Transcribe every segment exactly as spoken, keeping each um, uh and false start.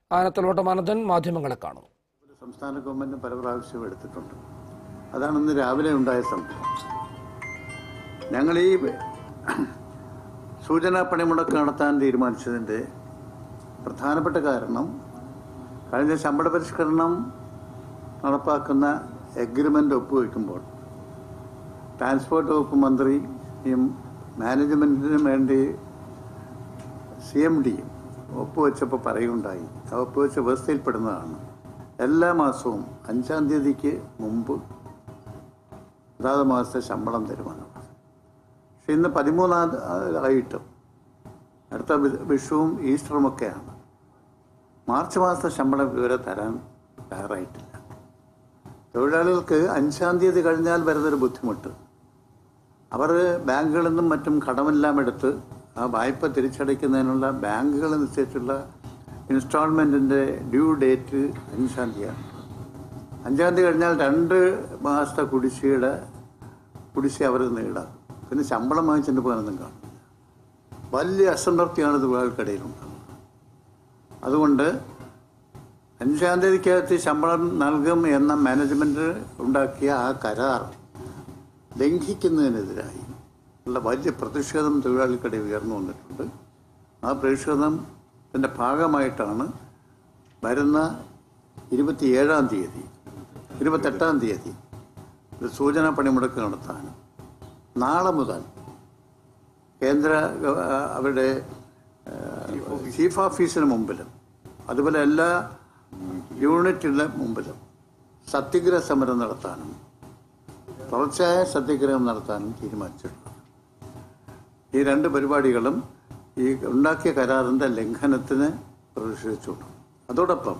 ആനത്തലോട്ടം ആനന്ദൻ മാധ്യമങ്ങളെ കാണുന്നു. സംസ്ഥാന ഗവൺമെന്റ് പല പ്രാവശ്യവും എടുത്തിട്ടുണ്ട്. അതാണ് ഇന്ന് രാവിലെ ഉണ്ടായ സംഭവം. ഞങ്ങൾ ഈ സൂചനാ പണിമുടക്ക് നടത്താൻ തീരുമാനിച്ചതിൻ്റെ പ്രധാനപ്പെട്ട കാരണം കഴിഞ്ഞ ശമ്പള പരിഷ്കരണം നടപ്പാക്കുന്ന എഗ്രിമെൻ്റ് ഒപ്പുവെക്കുമ്പോൾ ട്രാൻസ്പോർട്ട് വകുപ്പ് മന്ത്രിയും മാനേജ്മെൻറ്റിനും വേണ്ടി സി എം ഡിയും ഒപ്പുവെച്ചപ്പോൾ പറയുകയുണ്ടായി. ആ ഒപ്പുവെച്ച വ്യവസ്ഥയിൽപ്പെടുന്നതാണ് എല്ലാ മാസവും അഞ്ചാം തീയതിക്ക് മുമ്പ് അതാത് മാസത്തെ ശമ്പളം തരുമെന്ന്. പക്ഷെ ഇന്ന് പതിമൂന്നാം ആയിട്ടും അടുത്ത വിഷുവും ഈസ്റ്ററുമൊക്കെയാണ്. മാർച്ച് മാസത്തെ ശമ്പളം ഇതുവരെ തരാൻ തയ്യാറായിട്ടില്ല. തൊഴിലാളികൾക്ക് അഞ്ചാം തീയതി കഴിഞ്ഞാൽ വരുന്നൊരു ബുദ്ധിമുട്ട്. അവർ ബാങ്കുകളിൽ നിന്നും മറ്റും കടമെല്ലാം എടുത്ത് ആ വായ്പ തിരിച്ചടയ്ക്കുന്നതിനുള്ള ബാങ്കുകൾ നിശ്ചയിച്ചുള്ള ഇൻസ്റ്റാൾമെൻറ്റിൻ്റെ ഡ്യൂ ഡേറ്റ് അഞ്ചാം തീയതിയാണ്. അഞ്ചാം തീയതി കഴിഞ്ഞാൽ രണ്ട് മാസത്തെ കുടിശ്ശികയുടെ കുടിശ്ശിക അവർ നേടാം. പിന്നെ ശമ്പളം വാങ്ങിച്ചിട്ട് പോകാനൊന്നും കാണും. വലിയ അസംതൃപ്തിയാണ് തൊഴിലാളികൾക്കിടയിലുണ്ടാകുന്നത്. അതുകൊണ്ട് അഞ്ചാം തീയതിക്കകത്ത് ശമ്പളം നൽകും എന്ന മാനേജ്മെൻറ്റ് ഉണ്ടാക്കിയ ആ കരാർ ലംഘിക്കുന്നതിനെതിരായി ഉള്ള വലിയ പ്രതിഷേധം തൊഴിലാളികൾക്കിടയിൽ ഉയർന്നു വന്നിട്ടുണ്ട്. ആ പ്രതിഷേധത്തിൻ്റെ ഭാഗമായിട്ടാണ് വരുന്ന ഇരുപത്തിയേഴാം തീയതി ഇരുപത്തെട്ടാം തീയതി ഒരു സൂചനാ പണിമുടക്ക് നടത്താനും നാളെ മുതൽ കേന്ദ്ര അവരുടെ ചീഫ് ഓഫീസിന് മുമ്പിലും അതുപോലെ എല്ലാ യൂണിറ്റിൻ്റെ മുമ്പിലും സത്യഗ്രഹ സമരം നടത്താനും തുടർച്ചയായ സത്യഗ്രഹം നടത്താനും തീരുമാനിച്ചിട്ടുണ്ട്. ഈ രണ്ട് പരിപാടികളും ഈ ഉണ്ടാക്കിയ കരാറിൻ്റെ ലംഘനത്തിന് പ്രതിഷേധിച്ചുണ്ട്. അതോടൊപ്പം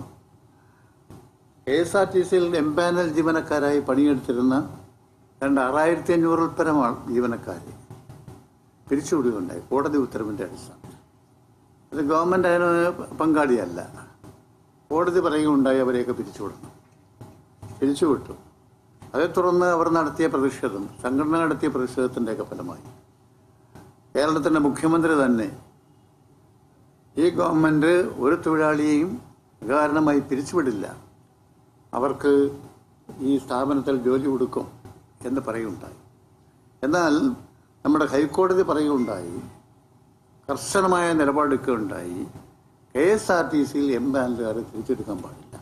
കെ എസ് ആർ ടി സിയിൽ എംപാനൽ ജീവനക്കാരായി പണിയെടുത്തിരുന്ന രണ്ട് ആറായിരത്തി അഞ്ഞൂറിൽ പരം ജീവനക്കാരെ പിരിച്ചുവിടുകയുണ്ടായി കോടതി ഉത്തരവിൻ്റെ അടിസ്ഥാനത്തിൽ. അത് ഗവൺമെൻറ് അതിന് പങ്കാളിയല്ല. കോടതി പറയുകയുണ്ടായി അവരെയൊക്കെ പിരിച്ചുവിടണം. പിരിച്ചുവിട്ടു. അതേ തുടർന്ന് അവർ നടത്തിയ പ്രതിഷേധം, സംഘടന നടത്തിയ പ്രതിഷേധത്തിൻ്റെയൊക്കെ ഫലമായി കേരളത്തിൻ്റെ മുഖ്യമന്ത്രി തന്നെ ഈ ഗവൺമെൻറ് ഒരു തൊഴിലാളിയെയും അകാരണമായി പിരിച്ചുവിടില്ല, അവർക്ക് ഈ സ്ഥാപനത്തിൽ ജോലി കൊടുക്കും എന്ന് പറയുകയുണ്ടായി. എന്നാൽ നമ്മുടെ ഹൈക്കോടതി പറയുകയുണ്ടായി, കർശനമായ നിലപാടെടുക്കുകയുണ്ടായി, കെ എസ് ആർ ടി സിയിൽ എംപാനലുകാരെ തിരിച്ചെടുക്കാൻ പാടില്ല.